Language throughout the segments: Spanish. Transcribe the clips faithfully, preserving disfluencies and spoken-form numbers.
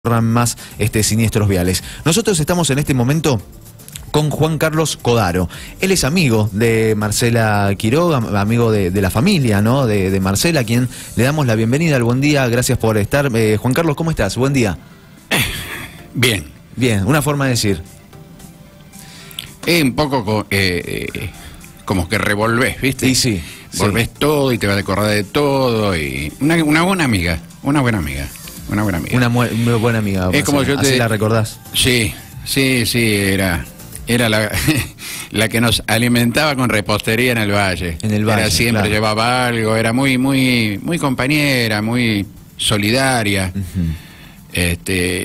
más este, siniestros viales. Nosotros estamos en este momento con Juan Carlos Codaro. Él es amigo de Marcela Quiroga, amigo de, de la familia, ¿no? De, de Marcela, a quien le damos la bienvenida, el buen día, gracias por estar. Eh, Juan Carlos, ¿cómo estás? Buen día. Bien. Bien, una forma de decir. Es un poco eh, eh, como que revolvés, ¿viste? Sí, sí. Volvés sí. todo y te vas a acordar de todo. y Una, una buena amiga, una buena amiga. Una buena amiga. Una muy, muy buena amiga. Es como yo te... ¿Así la recordás? Sí, sí, sí, era... Era la, la que nos alimentaba con repostería en el valle. En el valle, era siempre claro. Llevaba algo, era muy, muy, muy compañera, muy solidaria. Uh-huh. Este,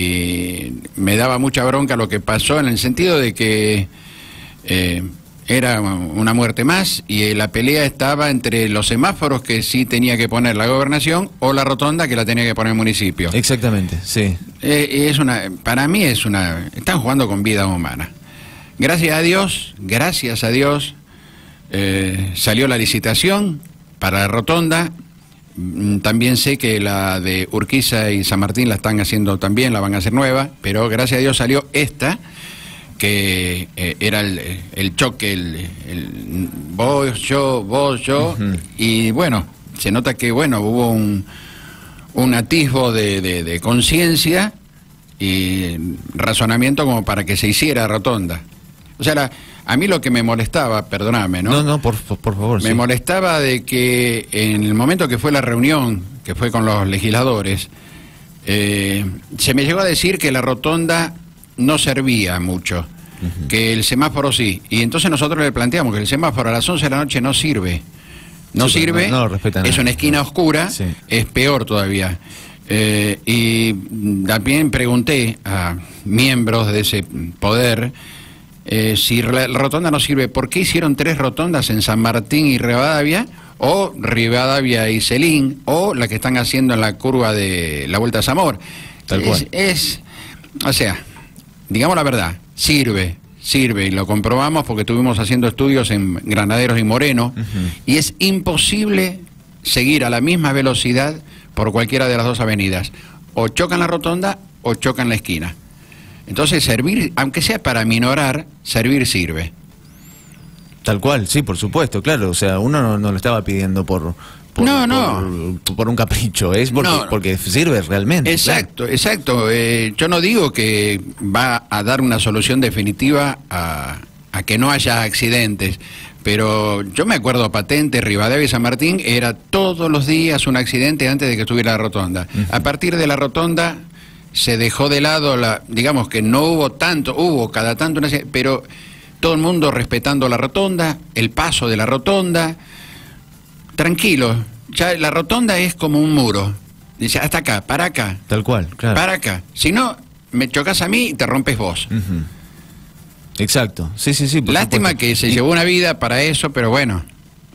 y me daba mucha bronca lo que pasó en el sentido de que eh, era una muerte más y la pelea estaba entre los semáforos que sí tenía que poner la gobernación o la rotonda que la tenía que poner el municipio. Exactamente, sí. Eh, es una, para mí es una, están jugando con vida humana. Gracias a Dios, gracias a Dios, eh, salió la licitación para la rotonda. También sé que la de Urquiza y San Martín la están haciendo también, la van a hacer nueva, pero gracias a Dios salió esta, que eh, era el, el choque, el, el vos, yo, vos, yo, uh-huh. Y bueno, se nota que bueno, hubo un, un atisbo de, de, de conciencia y razonamiento como para que se hiciera rotonda. O sea, la, a mí lo que me molestaba, perdóname, ¿no? No, no, por, por favor. Me sí. molestaba de que en el momento que fue la reunión, que fue con los legisladores, eh, se me llegó a decir que la rotonda no servía mucho, uh-huh. Que el semáforo sí. Y entonces nosotros le planteamos que el semáforo a las once de la noche no sirve. No sí, sirve, no, no lo respetan, es una esquina oscura, sí. Es peor todavía. Eh, y también pregunté a miembros de ese poder eh, si la rotonda no sirve, ¿por qué hicieron tres rotondas en San Martín y Rivadavia, o Rivadavia y Celín, o la que están haciendo en la curva de la Vuelta a Zamor? Tal es, cual. es, o sea, digamos la verdad, sirve, sirve, y lo comprobamos porque estuvimos haciendo estudios en Granaderos y Moreno, uh-huh. Y es imposible seguir a la misma velocidad por cualquiera de las dos avenidas. O chocan la rotonda o chocan la esquina. Entonces servir, aunque sea para minorar, servir sirve. Tal cual, sí, por supuesto, claro. O sea, uno no, no lo estaba pidiendo por... por no, no. Por, por un capricho, es porque, no. porque sirve realmente. Exacto, claro. exacto. Eh, yo no digo que va a dar una solución definitiva a, a que no haya accidentes, pero yo me acuerdo patente, Rivadavia y San Martín, era todos los días un accidente antes de que estuviera la rotonda. Uh-huh. A partir de la rotonda se dejó de lado, la, digamos que no hubo tanto, hubo cada tanto, una, pero todo el mundo respetando la rotonda, el paso de la rotonda, tranquilo, ya la rotonda es como un muro, dice hasta acá, para acá. Tal cual, claro. Para acá, si no, me chocas a mí y te rompes vos. Uh-huh. Exacto, sí, sí, sí. Lástima supuesto. Que se llevó una vida para eso, pero bueno.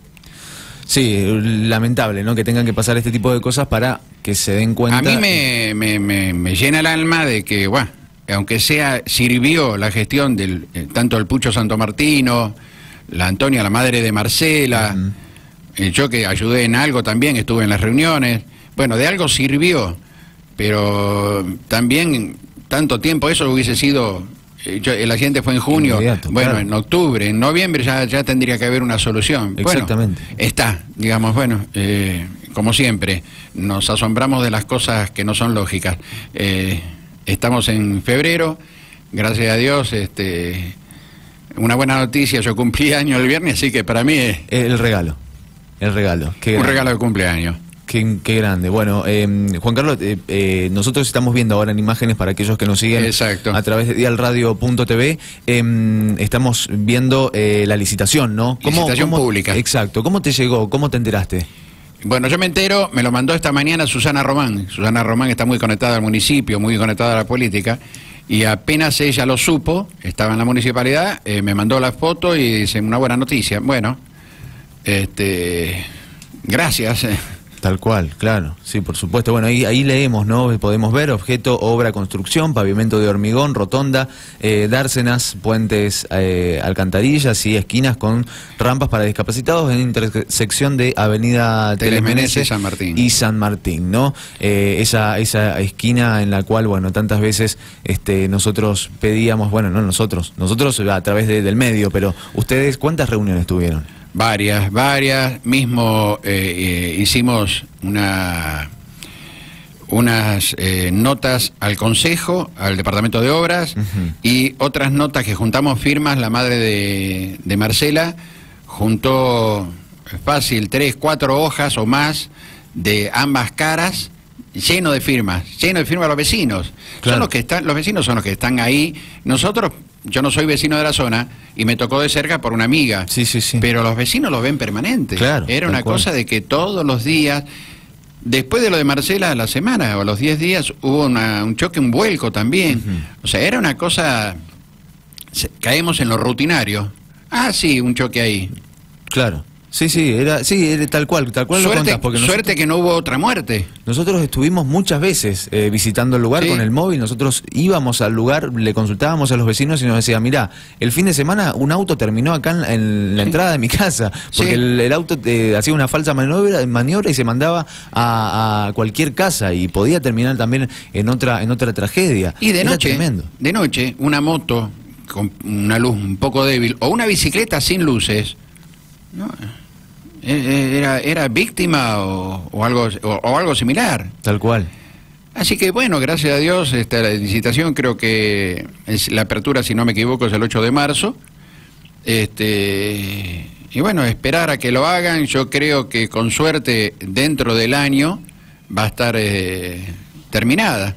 Sí, lamentable, ¿no? Que tengan que pasar este tipo de cosas para que se den cuenta. A mí me, me, me, me llena el alma de que, bueno, aunque sea, sirvió la gestión del eh, tanto el Pucho Santo Martino, la Antonia, la madre de Marcela, uh-huh. eh, yo que ayudé en algo también, estuve en las reuniones, bueno, de algo sirvió, pero también tanto tiempo eso hubiese sido... Yo, el accidente fue en junio, inmediato, bueno, claro. En octubre, en noviembre ya, ya tendría que haber una solución. Exactamente. Bueno, está, digamos, bueno, eh, como siempre, nos asombramos de las cosas que no son lógicas. Eh, estamos en febrero, gracias a Dios, este, una buena noticia, yo cumplí año el viernes, así que para mí es... El regalo, el regalo. Qué un grande. Regalo de cumpleaños. Qué, qué grande. Bueno, eh, Juan Carlos, eh, eh, nosotros estamos viendo ahora en imágenes para aquellos que nos siguen. Exacto. A través de dial radio punto t v, eh, estamos viendo eh, la licitación, ¿no? ¿Cómo, licitación cómo, pública. Exacto. ¿Cómo te llegó? ¿Cómo te enteraste? Bueno, yo me entero, me lo mandó esta mañana Susana Román. Susana Román está muy conectada al municipio, muy conectada a la política, y apenas ella lo supo, estaba en la municipalidad, eh, me mandó la foto y dice, una buena noticia. Bueno, este, gracias. Tal cual, claro, sí, por supuesto. Bueno, ahí, ahí leemos, ¿no? Podemos ver objeto, obra, construcción, pavimento de hormigón, rotonda, eh, dársenas, puentes, eh, alcantarillas y esquinas con rampas para discapacitados en intersección de Avenida Telemenese y San Martín. Y San Martín, ¿no? Eh, esa, esa esquina en la cual, bueno, tantas veces este, nosotros pedíamos, bueno, no nosotros, nosotros a través de, del medio, pero ustedes, ¿cuántas reuniones tuvieron? Varias, varias. Mismo eh, eh, hicimos una, unas eh, notas al Consejo, al Departamento de Obras, uh-huh. y otras notas que juntamos firmas. La madre de, de Marcela juntó fácil tres, cuatro hojas o más de ambas caras, lleno de firmas, lleno de firmas de los vecinos. Claro. Son los que están, los vecinos son los que están ahí. Nosotros, yo no soy vecino de la zona y me tocó de cerca por una amiga. Sí, sí, sí. Pero los vecinos los ven permanente. Claro, era una cosa de que todos los días, después de lo de Marcela, a la semana o a los diez días, hubo una, un choque, un vuelco también. Uh-huh. O sea, era una cosa, caemos en lo rutinario. Ah, sí, un choque ahí. Claro. Sí, sí, era, sí, era tal cual, tal cual suerte, lo contás, porque suerte nosotros, que no hubo otra muerte. Nosotros estuvimos muchas veces eh, visitando el lugar, sí, con el móvil. Nosotros íbamos al lugar, le consultábamos a los vecinos y nos decían, mirá, el fin de semana un auto terminó acá en, en la sí. entrada de mi casa, porque sí. el, el auto eh, hacía una falsa maniobra, maniobra y se mandaba a, a cualquier casa y podía terminar también en otra, en otra tragedia. Y de era noche, tremendo. de noche, una moto con una luz un poco débil o una bicicleta sin luces, no, era, era víctima o, o, algo, o, o algo similar. Tal cual. Así que bueno, gracias a Dios, esta la licitación creo que es la apertura, si no me equivoco, es el ocho de marzo. Este, y bueno, esperar a que lo hagan. Yo creo que con suerte dentro del año va a estar eh, terminada.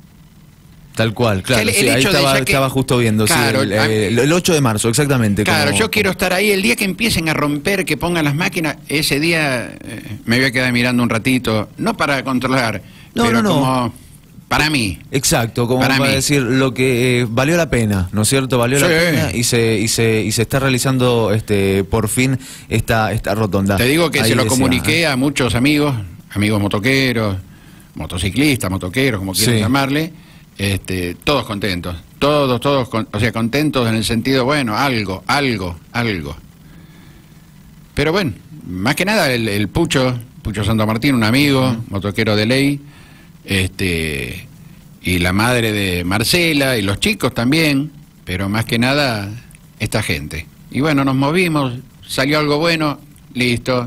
Tal cual, claro, el, el sí, ahí estaba, que, estaba justo viendo, claro, sí, el, el, el ocho de marzo, exactamente. Claro, como... yo quiero estar ahí, el día que empiecen a romper, que pongan las máquinas, ese día eh, me voy a quedar mirando un ratito, no para controlar, no, pero no, no. como para mí. Exacto, como para, para mí. decir lo que eh, valió la pena, ¿no es cierto? Valió sí. la pena y se, y se, y se está realizando este por fin esta, esta rotonda. Te digo que ahí se lo decía, comuniqué a muchos amigos, amigos motoqueros, motociclistas, motoqueros, como quieran sí. llamarle. Este, todos contentos, todos, todos, con, o sea, contentos en el sentido, bueno, algo, algo, algo. Pero bueno, más que nada el, el Pucho, Pucho Santo Martín, un amigo, uh-huh. motoquero de ley, este, y la madre de Marcela, y los chicos también, pero más que nada esta gente. Y bueno, nos movimos, salió algo bueno, listo.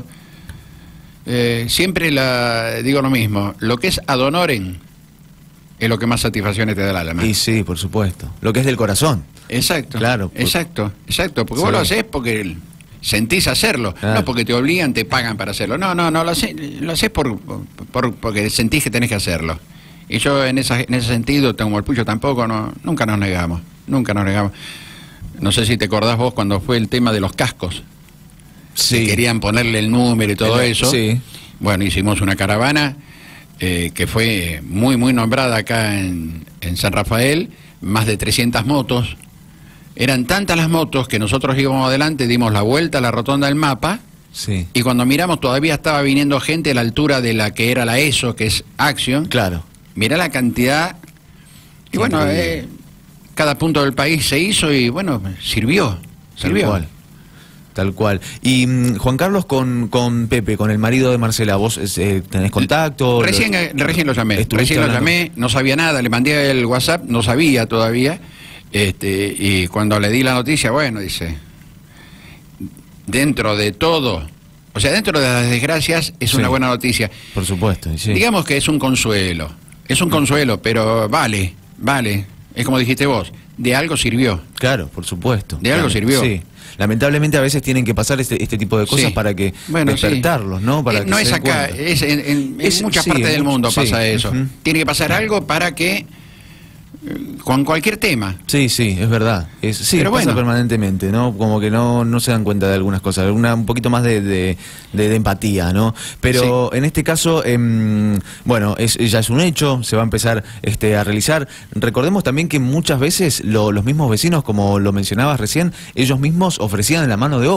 Eh, siempre la digo lo mismo, lo que es ad honorem es lo que más satisfacciones te da el alma. Y sí, por supuesto. Lo que es del corazón. Exacto. Claro. Por... Exacto, exacto. Porque sí. vos lo haces porque sentís hacerlo. Claro. No porque te obligan, te pagan para hacerlo. No, no, no, lo haces, lo haces por, por, porque sentís que tenés que hacerlo. Y yo en, esa, en ese sentido, como el Pucho tampoco, no, nunca nos negamos. Nunca nos negamos. No sé si te acordás vos cuando fue el tema de los cascos. Sí. Que querían ponerle el número y todo el, eso. Sí. Bueno, hicimos una caravana. Eh, que fue muy muy nombrada acá en, en San Rafael, más de trescientas motos. Eran tantas las motos que nosotros íbamos adelante, dimos la vuelta a la rotonda del mapa, sí. y cuando miramos todavía estaba viniendo gente a la altura de la que era la ESO, que es Action. Claro. Mirá la cantidad. Y sí, bueno, eh, cada punto del país se hizo y bueno, sirvió. Sirvió. Tal cual. Tal cual. Y mm, Juan Carlos, con, con Pepe, con el marido de Marcela, ¿vos eh, tenés contacto? Recién, lo, recién lo llamé, recién lo llamé, no sabía nada, le mandé el WhatsApp, no sabía todavía, este, y cuando le di la noticia, bueno, dice, dentro de todo, o sea, dentro de las desgracias, es sí, una buena noticia. Por supuesto, sí. Digamos que es un consuelo, es un consuelo, pero vale, vale, es como dijiste vos, de algo sirvió. Claro, por supuesto. De claro, algo sirvió. Sí. Lamentablemente a veces tienen que pasar este, este tipo de cosas sí. para que bueno, despertarlos, sí. ¿no? Para eh, que no se es acá, cuenta. es en, en, es, en muchas sí, partes en del mucho, mundo sí. pasa eso. Uh-huh. Tiene que pasar algo para que con cualquier tema. Sí, sí, es verdad. Es, sí, Pero pasa bueno. permanentemente, ¿no? Como que no, no se dan cuenta de algunas cosas, una, un poquito más de, de, de, de empatía, ¿no? Pero sí. en este caso, eh, bueno, es, ya es un hecho, se va a empezar este, a realizar. Recordemos también que muchas veces lo, los mismos vecinos, como lo mencionabas recién, ellos mismos ofrecían la mano de obra.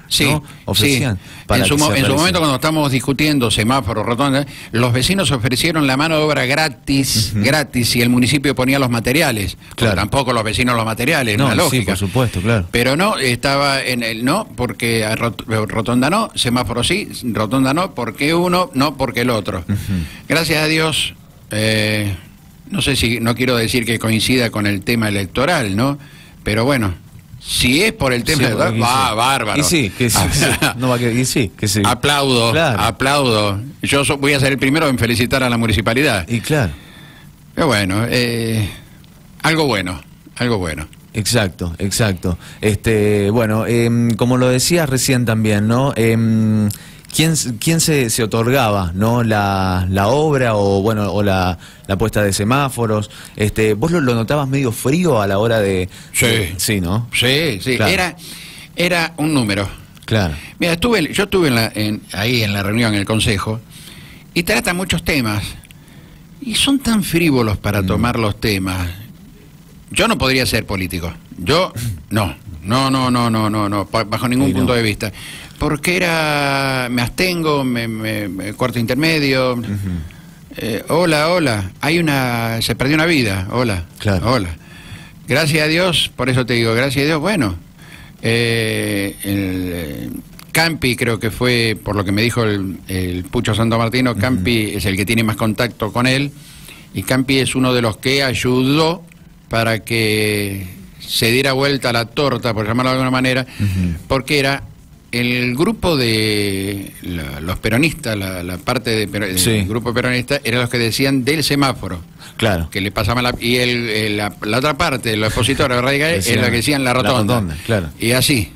Sí, ¿no? Ofrecían. sí. Para en su, que mo- se en su realice. momento, cuando estamos discutiendo semáforos, rotondas, los vecinos ofrecieron la mano de obra gratis, Ujú. gratis, y el municipio ponía los materiales. Porque Claro. tampoco los vecinos los materiales, No, una sí, lógica. por supuesto, claro. Pero no, estaba en el no, porque a rot- rotonda no, semáforo sí, rotonda no, porque uno, no, porque el otro. Ujú. Gracias a Dios, eh, no sé si, no quiero decir que coincida con el tema electoral, ¿no? Pero bueno, si es por el tema Sí, electoral, y va, sí. bárbaro. Y sí, que sí, sí. No va a quedar- y sí, que sí. Aplaudo, Claro. aplaudo. Yo so- voy a ser el primero en felicitar a la municipalidad. Y claro. Pero bueno, eh, algo bueno, algo bueno. Exacto, exacto. Este, bueno, em, como lo decías recién también, ¿no? Em, ¿quién, quién se, se otorgaba, ¿no? La, la obra o bueno, o la, la puesta de semáforos. Este, ¿vos lo, lo notabas medio frío a la hora de, Sí. de- sí, ¿no? Sí, sí, Claro. era, era un número. Claro. Mira, estuve, yo estuve en la- en- ahí en la reunión, en el consejo, y trata muchos temas. Y son tan frívolos para Mm. tomar los temas. Yo no podría ser político. Yo, no. No, no, no, no, no, no, pa- bajo ningún Sí, no. punto de vista. Porque era, me abstengo, me, me- me- cuarto intermedio. Ujú. Eh, hola, hola. Hay una, se perdió una vida. Hola. Claro. Hola. Gracias a Dios, por eso te digo, gracias a Dios, bueno. Eh, el, eh, Campi creo que fue, por lo que me dijo el, el Pucho Santo Martino, Campi es el que tiene más contacto con él, y Campi es uno de los que ayudó para que se diera vuelta la torta, por llamarlo de alguna manera, Ujú. porque era el grupo de la- los peronistas, la, la parte de, pero- del Sí. grupo peronista, eran los que decían del semáforo, Claro. que le pasaban la... Y el, el- la, la otra parte, los opositores radicales, Decían era la que decían la la rotonda. rotonda, claro. Y así.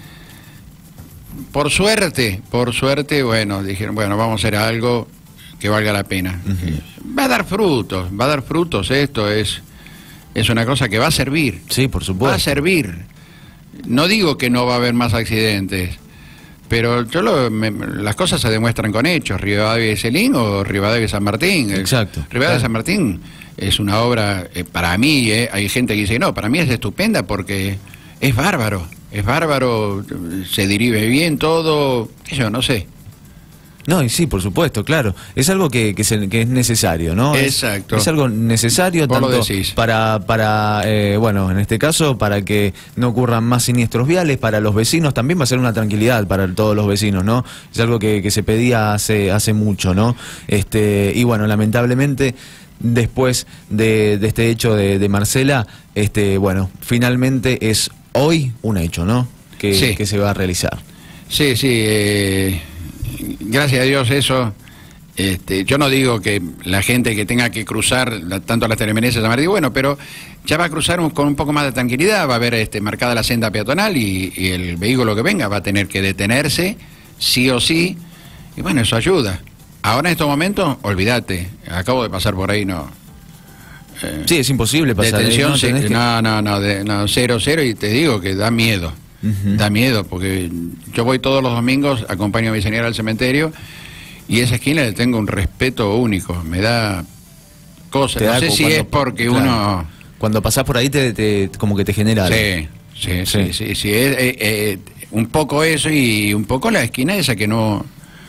Por suerte, por suerte, bueno, dijeron, bueno, vamos a hacer algo que valga la pena. Ujú. Va a dar frutos, va a dar frutos esto, es, es una cosa que va a servir. Sí, por Va a supuesto. servir. No digo que no va a haber más accidentes, pero yo lo- me- las cosas se demuestran con hechos. Rivadavia y Celín o Rivadavia y San Martín. El- Exacto, Rivadavia claro. y San Martín es una obra, eh, para mí, eh, hay gente que dice, no, para mí es estupenda porque es bárbaro. Es bárbaro, se diribe bien todo, qué sé yo, no sé. No, y sí, por supuesto, claro. Es algo que, que, se- que es necesario, ¿no? Es- Exacto. Es, algo necesario Vos lo tanto decís. para, para eh, bueno, en este caso, para que no ocurran más siniestros viales, para los vecinos también va a ser una tranquilidad para todos los vecinos, ¿no? Es algo que, que se pedía hace, hace mucho, ¿no? Este, y bueno, lamentablemente, después de, de este hecho de, de Marcela, este, bueno, finalmente es hoy un hecho, ¿no? Que, Sí. que se va a realizar. Sí, sí, eh, gracias a Dios eso. Este, yo no digo que la gente que tenga que cruzar la- tanto las Telemeneses a Martí, bueno, pero ya va a cruzar un- con un poco más de tranquilidad, va a haber este, marcada la senda peatonal y, y el vehículo que venga va a tener que detenerse, sí o sí, y bueno, eso ayuda. Ahora en estos momentos, olvídate, acabo de pasar por ahí, no. eh, Sí, es imposible pasar. Detención, ¿no? sí, Tenés que- no, no, no, de- no, cero, cero, y te digo que da miedo. Ujú. Da miedo, porque yo voy todos los domingos, acompaño a mi señora al cementerio, y a esa esquina le tengo un respeto único, me da cosas. Te No da sé cu- si cuando- es porque claro. uno... Cuando pasás por ahí, te, te- como que te genera algo. Sí, sí, sí, Sí. sí, sí, es, eh, eh, un poco eso y un poco la esquina esa que no...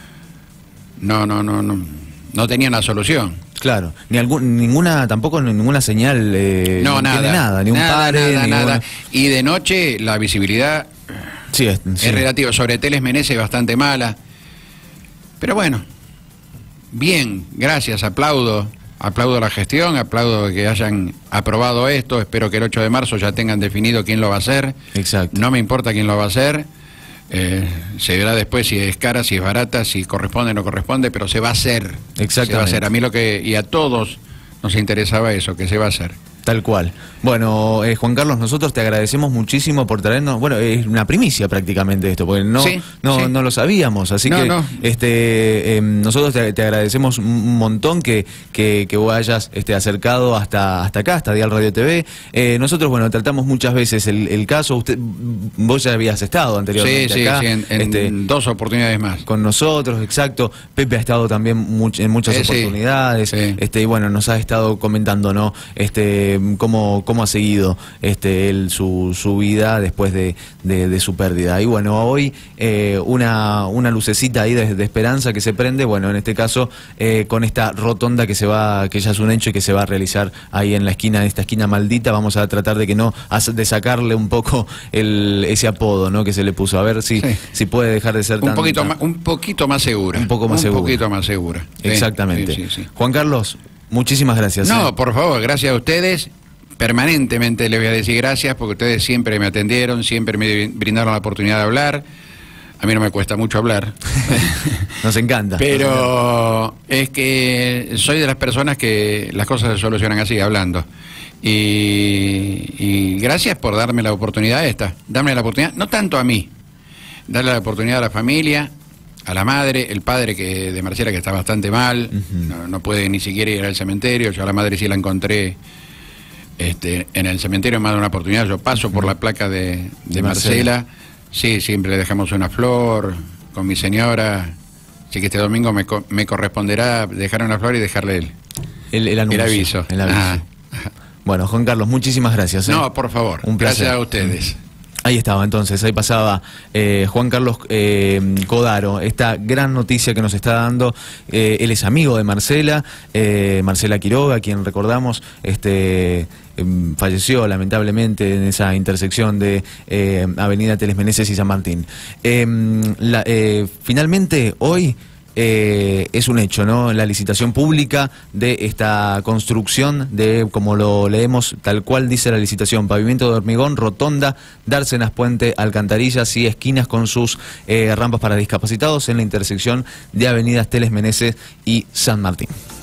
No, no, no, no, no tenía una solución. Claro. Ni algún, ninguna, tampoco ninguna señal. Eh, No, nada. tiene nada, ni un nada, pare, nada, ni nada. una- Y de noche la visibilidad Sí, es, sí. es relativa. Sobre Teles Menezes bastante mala. Pero bueno, bien, gracias, aplaudo. Aplaudo la gestión, aplaudo que hayan aprobado esto. Espero que el ocho de marzo ya tengan definido quién lo va a hacer. Exacto. No me importa quién lo va a hacer. Eh, se verá después si es cara, si es barata, si corresponde o no corresponde, pero se va a hacer. Se va a Exactamente. hacer. A mí lo que, y a todos nos interesaba eso, que se va a hacer. Tal cual. Bueno, eh, Juan Carlos, nosotros te agradecemos muchísimo por traernos, bueno, es una primicia prácticamente esto, porque no, Sí, no, sí. no lo sabíamos, así No, que no. este, eh, nosotros te, te agradecemos un montón que, que, que vos hayas este, acercado hasta, hasta acá, hasta Dial Radio T V. Eh, nosotros, bueno, tratamos muchas veces el, el caso, usted, vos ya habías estado Sí, anteriormente sí, acá, sí, en, en este, dos oportunidades más. con nosotros, exacto. Pepe ha estado también much- en muchas Eh, sí, oportunidades, sí. este, y bueno, nos ha estado comentando, ¿no? Este, eh, cómo, cómo ha seguido este, él su, su vida después de, de, de su pérdida. Y bueno, hoy eh, una, una lucecita ahí de, de esperanza que se prende, bueno, en este caso eh, con esta rotonda que se va, que ya es un hecho y que se va a realizar ahí en la esquina, en esta esquina maldita. Vamos a tratar de que no, de sacarle un poco el, ese apodo, ¿no?, que se le puso, a ver si, sí. si puede dejar de ser un tan, poquito tan, más, un poquito más segura. Un poco más un segura. Un poquito más segura. Exactamente. Sí, sí, sí. Juan Carlos, muchísimas gracias. No, ¿eh? por favor, gracias a ustedes. Permanentemente les voy a decir gracias porque ustedes siempre me atendieron, siempre me brindaron la oportunidad de hablar. A mí no me cuesta mucho hablar. Nos encanta. Pero nos encanta. Es que soy de las personas que las cosas se solucionan así, hablando. Y, y gracias por darme la oportunidad esta. Darme la oportunidad, no tanto a mí, darle la oportunidad a la familia, a la madre, el padre que de Marcela que está bastante mal, uh-huh. no, no puede ni siquiera ir al cementerio. Yo a la madre sí la encontré este, en el cementerio en más de una oportunidad. Yo paso uh-huh. por la placa de, de, de Marcela. Marcela. Sí, siempre le dejamos una flor con mi señora. Así que este domingo me, co me corresponderá dejar una flor y dejarle el, el, el, anuncio, el aviso. El aviso. Ajá. Ajá. Bueno, Juan Carlos, muchísimas gracias. ¿eh? No, por favor. Un placer. Gracias a ustedes. Ahí estaba entonces, ahí pasaba eh, Juan Carlos eh, Codaro, esta gran noticia que nos está dando. Eh, él es amigo de Marcela, eh, Marcela Quiroga, quien recordamos este eh, falleció lamentablemente en esa intersección de eh, Avenida Teles Meneses y San Martín. Eh, la, eh, finalmente, hoy... Eh, es un hecho, ¿no? La licitación pública de esta construcción de, como lo leemos, tal cual dice la licitación: pavimento de hormigón, rotonda, dársenas, puente, alcantarillas y esquinas con sus eh, rampas para discapacitados en la intersección de avenidas Teles Meneses y San Martín.